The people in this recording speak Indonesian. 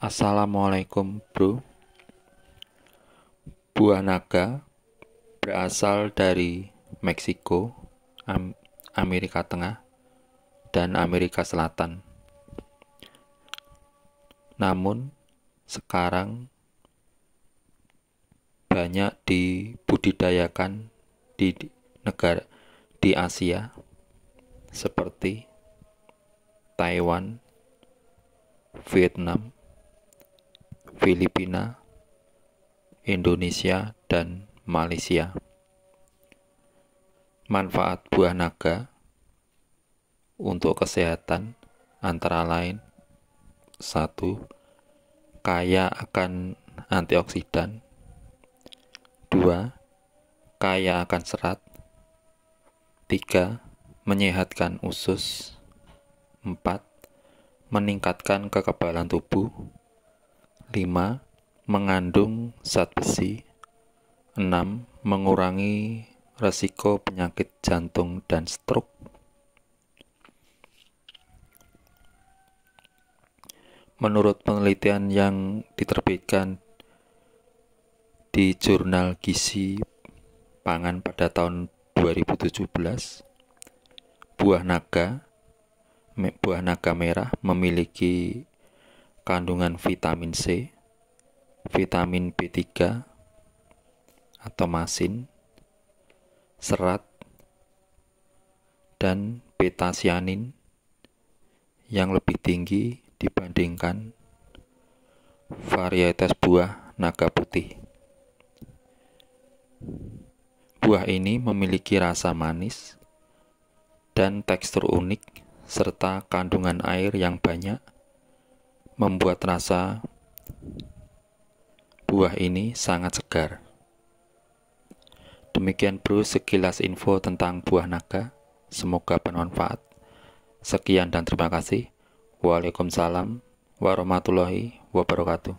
Assalamualaikum bro. Buah naga berasal dari Meksiko, Amerika Tengah, dan Amerika Selatan. Namun sekarang banyak dibudidayakan di negara di Asia seperti Taiwan, Vietnam, Filipina, Indonesia, dan Malaysia. Manfaat buah naga untuk kesehatan antara lain: 1. Kaya akan antioksidan. 2. Kaya akan serat. 3. Menyehatkan usus. 4. Meningkatkan kekebalan tubuh. 5. Mengandung zat besi. 6. Mengurangi resiko penyakit jantung dan stroke. Menurut penelitian yang diterbitkan di Jurnal Gizi Pangan pada tahun 2017, buah naga merah memiliki kandungan vitamin C, vitamin B3 atau masin, serat, dan beta-sianin yang lebih tinggi dibandingkan varietas buah naga putih. Buah ini memiliki rasa manis dan tekstur unik serta kandungan air yang banyak, membuat rasa buah ini sangat segar. Demikian bro sekilas info tentang buah naga. Semoga bermanfaat. Sekian dan terima kasih. Waalaikumsalam warahmatullahi wabarakatuh.